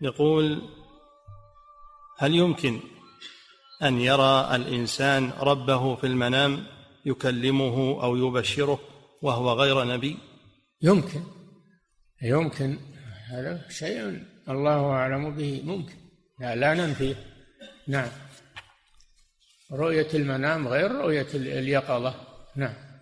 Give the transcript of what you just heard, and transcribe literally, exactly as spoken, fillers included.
يقول: هل يمكن أن يرى الإنسان ربه في المنام يكلمه أو يبشره وهو غير نبي؟ يمكن يمكن هذا شيء الله أعلم به، ممكن، لا, لا ننفيه. نعم، رؤية المنام غير رؤية اليقظة. نعم.